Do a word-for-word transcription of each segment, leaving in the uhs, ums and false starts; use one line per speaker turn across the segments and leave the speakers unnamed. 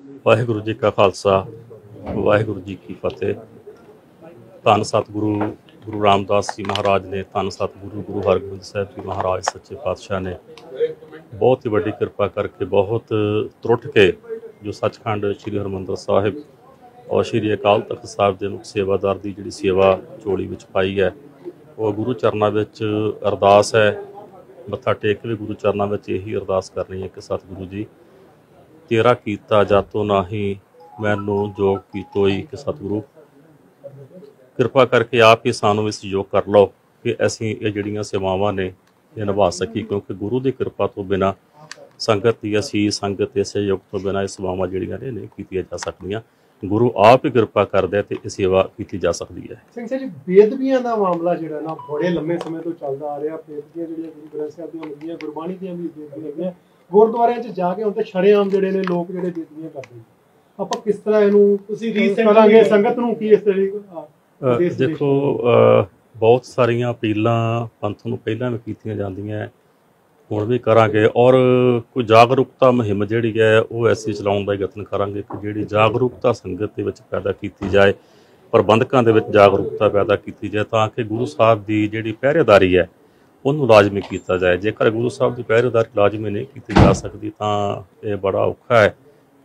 वाहिगुरु जी का खालसा वाहिगुरु जी की फतेह। धन सतगुरु गुरु रामदास जी महाराज ने, धन सतगुरु गुरु हरगोबिंद साहब जी महाराज सच्चे पातशाह ने बहुत ही बड़ी कृपा करके, बहुत त्रुट के जो सचखंड श्री हरमंदर साहिब और श्री अकाल तख्त साहिब के मुख सेवादार की जी सेवा झोली में पाई है, वो गुरु चरणों में अरदास है। मत्था टेक के भी गुरु चरणों में यही अरदास करनी है कि सतगुरु जी तेरा कीता जातो नाही मैनू जोग कीतोई, कि सतगुरु कृपा करके आप ही सानू इस योग कर लो कि असी ये जड़ियाँ सेवावां ने ये निभा सकी, क्योंकि गुरु की कृपा तो बिना संगत की असी संगत के सहयोग तो बिना ये सेवावां जड़ियाँ ने नहीं कीतियां जा सकदियां। गुरु आप ही कृपा करदे ते ये सेवा की जा सकती है।
ਸਿੰਘ ਸਾਹਿਬ ਜੀ, ਬੇਅਦਬੀਆਂ ਦਾ ਮਾਮਲਾ ਜਿਹੜਾ ਨਾ ਬੜੇ ਲੰਮੇ ਸਮੇਂ ਤੋਂ ਚੱਲਦਾ ਆ ਰਿਹਾ। ਬੇਅਦਬੀਆਂ ਜਿਹੜੀਆਂ ਗੁਰੂ ਗ੍ਰੰਥ ਸਾਹਿਬ ਦੀਆਂ ਹੁੰਦੀਆਂ, ਗੁਰਬਾਣੀ ਦੀਆਂ ਵੀ ਬੇਅਦਬੀਆਂ ਹੁੰਦੀਆਂ, ਗੁਰਦੁਆਰਿਆਂ 'ਚ ਜਾ ਕੇ ਹੁਣ ਤੇ ਸ਼ਰੇਆਮ ਜਿਹੜੇ ਨੇ ਲੋਕ ਜਿਹੜੇ ਬੇਅਦਬੀਆਂ ਕਰਦੇ ਨੇ। ਆਪਾਂ ਕਿਸ ਤਰ੍ਹਾਂ ਇਹਨੂੰ ਤੁਸੀਂ ਰੀਸੈਂਟ ਕਰਾਂਗੇ, ਸੰਗਤ ਨੂੰ ਕੀ ਇਸ ਤਰੀਕੇ
देखो बहुत सारिया अपीलां पंथ नूं पहलां भी कीतियां जांदियां, हुण भी करांगे, और कोई जागरूकता मुहिम जिहड़ी है वो ऐसी चलाउण दा यतन करांगे कि जिहड़ी जागरूकता संगत दे विच पैदा कीती जाए, प्रबंधकां दे विच जागरूकता पैदा कीती जाए, तां कि गुरु साहब दी जिहड़ी पहरेदारी है उहनूं लाजमी कीता जाए। जेकर गुरु साहब दी पहरेदारी लाजमी नहीं कीती जा सकदी तां ये बड़ा औखा है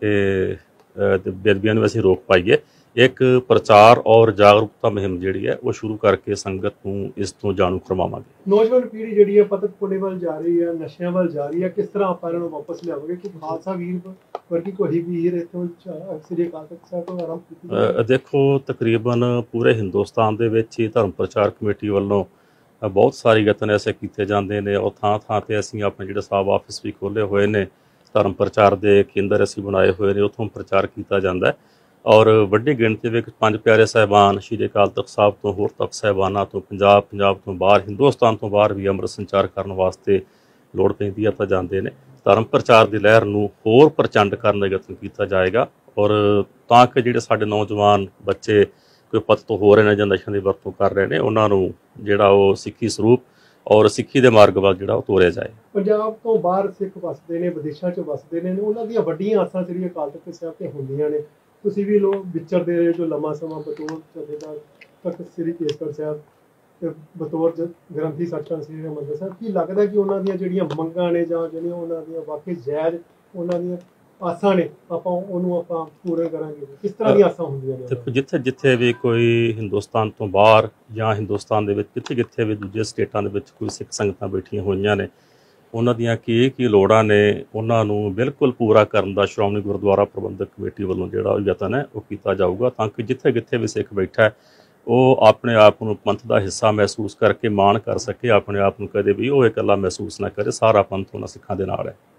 कि बेदबियां नूं असीं रोक पाईए। एक प्रचार और जागरूकता मुहिम जिहड़ी है वो शुरू करके संगत को इस तो जाणू करवावांगे।
नौजवान पीढ़ी जिहड़ी है पतक पुणे वाल जा रही है, नशियां वाल जा रही है, किस तरह आप इन्हां नूं वापस लियाओगे कि खालसा वीर वर्गी कोई वीर इत्थों श्री अकाल तख्त साहिब तो आरंभ कीती?
देखो तकरीबन पूरे हिंदुस्तान दे विच ही धर्म प्रचार कमेटी वालों बहुत सारे यतन ऐसे किए जाते हैं, और थां थां ते असीं अपने जिहड़े साहब ऑफिस भी खोले हुए ने, धर्म प्रचार के केंद्र असीं बनाए हुए ने, उत्थों प्रचार किया जाता है। और वड्डी गिणती में पंज प्यारे साहिबान श्री अकाल तख्त साहब तो होर तख्त साहिबाना तो पंजाब पंजाब तो बाहर हिंदुस्तान तो बाहर भी अमृत संचार करने वास्ते लोड़ पैंदी है, तो जाते हैं। धर्म प्रचार की लहर नूं होर प्रचंड करने का यतन किया जाएगा, और तां कि जिहड़े साडे नौजवान बच्चे कोई पत हो रहे हैं जां नशे की वरतों कर रहे हैं, उन्हां नूं जिहड़ा वो सिੱਖੀ स्वरूप और सिੱਖੀ के मार्ग वाल जिहड़ा तोरिया जाए।
पंजाब तो बाहर सिख वसदे ने, विदेशों च वसदे ने, उन्हां दीयां वड्डियां आसां श्री अकाल तख्त साहिब ते हुंदियां ने। ਤੁਸੀਂ ਵੀ ਲੋਕ ਵਿਚਰਦੇ ਰਹੇ ਜੋ ਲੰਮਾ ਸਮਾਂ ਬਤੌਰ ਜਥੇਦਾਰ ਤਖਤ ਸ੍ਰੀ ਕੇਸਗੜ੍ਹ ਸਾਹਿਬ ਤੇ ਬਤੌਰ ਗ੍ਰੰਥੀ ਸੱਚਖੰਡ ਸ੍ਰੀ ਹਰਿਮੰਦਰ ਸਾਹਿਬ, ਕੀ ਲੱਗਦਾ ਕਿ ਉਹਨਾਂ ਦੀਆਂ ਜਿਹੜੀਆਂ ਮੰਗਾਂ ਨੇ ਜਾਂ ਜਿਹੜੀਆਂ ਉਹਨਾਂ ਦੀਆਂ ਵਾਕਈ ਜਾਇਜ਼ ਉਹਨਾਂ ਦੀਆਂ ਆਸਾਂ ਨੇ, ਆਪਾਂ ਉਹਨੂੰ ਆਪਾਂ ਪੂਰੇ ਕਰਾਂਗੇ? ਕਿਸ ਤਰ੍ਹਾਂ ਦੀਆਂ ਆਸਾਂ ਹੁੰਦੀਆਂ ਨੇ?
ਦੇਖੋ ਜਿੱਥੇ ਜਿੱਥੇ ਵੀ ਕੋਈ ਹਿੰਦੁਸਤਾਨ ਤੋਂ ਬਾਹਰ ਜਾਂ ਹਿੰਦੁਸਤਾਨ ਦੇ ਵਿੱਚ ਜਿੱਥੇ ਜਿੱਥੇ ਵੀ ਦੂਜੇ ਸਟੇਟਾਂ ਦੇ ਵਿੱਚ ਕੋਈ ਸਿੱਖ ਸੰਗਤਾਂ ਬੈਠੀਆਂ ਹੋਈਆਂ ਨੇ, ਉਹਨਾਂ ਦੀਆਂ ਕੀ ਕੀ ਲੋੜਾਂ ਨੇ ਉਹਨਾਂ ਨੂੰ ਬਿਲਕੁਲ ਪੂਰਾ ਕਰਨ ਦਾ ਸ਼੍ਰੋਮਣੀ ਗੁਰਦੁਆਰਾ ਪ੍ਰਬੰਧਕ ਕਮੇਟੀ ਵੱਲੋਂ ਜਿਹੜਾ ਯਤਨ ਹੈ ਉਹ ਕੀਤਾ ਜਾਊਗਾ, ਤਾਂ ਕਿ ਜਿੱਥੇ ਜਿੱਥੇ ਵੀ ਸਿੱਖ ਬੈਠਾ ਹੈ ਉਹ ਆਪਣੇ ਆਪ ਨੂੰ ਪੰਥ ਦਾ ਹਿੱਸਾ ਮਹਿਸੂਸ ਕਰਕੇ ਮਾਣ ਕਰ ਸਕੇ, ਆਪਣੇ ਆਪ ਨੂੰ ਕਦੇ ਵੀ ਉਹ ਇਕੱਲਾ ਮਹਿਸੂਸ ਨਾ ਕਰੇ, ਸਾਰਾ ਪੰਥ ਉਹਨਾਂ ਸਿੱਖਾਂ ਦੇ ਨਾਲ ਹੈ।